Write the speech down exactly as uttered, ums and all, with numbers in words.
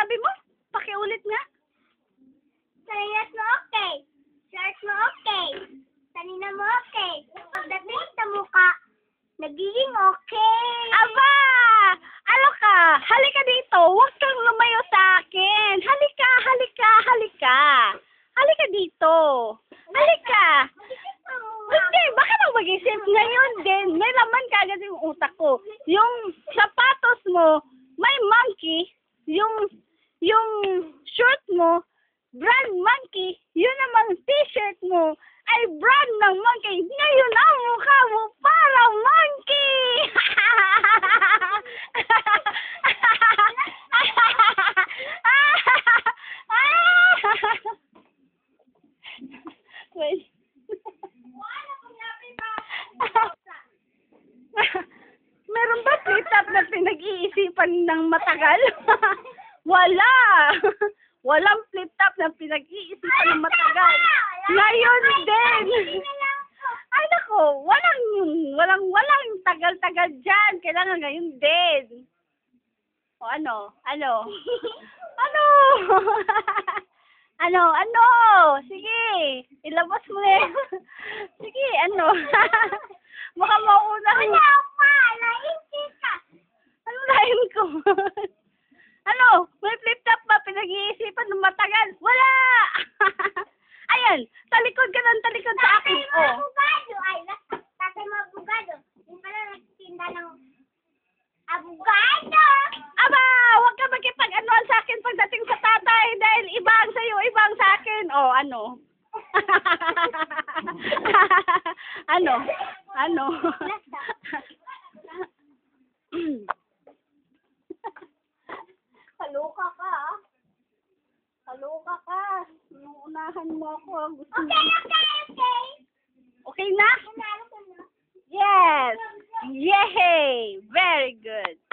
sabi mo? Pakiulit nga. Sayas mo okay. Short mo okay. Kanina mo okay. Pagdating sa mukha, nagiging okay. Aba! Ano ka? Halika dito. Huwag kang lumayo sa akin. Halika, halika, halika. Halika dito. Halika. Hindi, baka mo mag-isip ngayon din. May laman kagad yung utak ko. Yung sapatos mo, may monkey. Yung, yung shirt mo, brand monkey. Yun namang t-shirt mo ay brand ng monkey. Ngayon ang mukha mo parang monkey. Wait. Meron ba flip-top na pinag-iisipan ng matagal? Wala! Walang flip-top na pinag-iisipan ng matagal. Ngayon din! Ay nako, walang walang walang tagal-tagal dyan. Kailangan ngayon din. O ano? Ano? Ano? Ano? Ano? Sige! Ilabas mo eh. Sige, ano? Baka mauna. Wala pa! Nainti ka! Ano lain ko? Ano? May flip-top ba? Pinag-iisipan ng matagal? Wala! Ayan! Talikod ka ng talikod sa akin. Tatay Oh. Abugado! Ay, tatay mo Abugado. Yung pala nagtitinda ng Abugado! Aba! Huwag ka magkipag-anuan sa akin pagdating sa tatay dahil iba ang sa'yo, iba ang sa akin. Oh, ano? Ano? Ano? Kaloka ka, ah. Kaloka ka. Inuunahan mo ako. Gusto Okay, okay, okay! Okay na? Nanalo ko na. Yes! Yay! Very good.